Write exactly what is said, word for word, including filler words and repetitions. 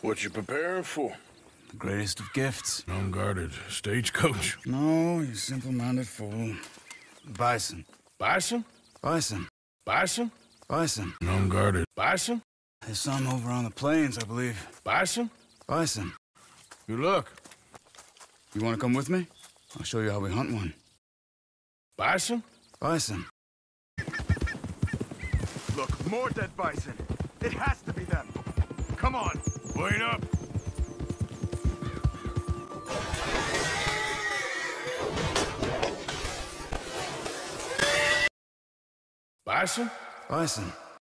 What you preparing for? The greatest of gifts. Unguarded stagecoach. No, you simple-minded fool. Bison. Bison? Bison. Bison? Bison. Unguarded. Bison? There's some over on the plains, I believe. Bison? Bison. You look. You want to come with me? I'll show you how we hunt one. Bison? Bison. Look, more dead bison. It has to be them. Come on. Wait up. Bison? Bison.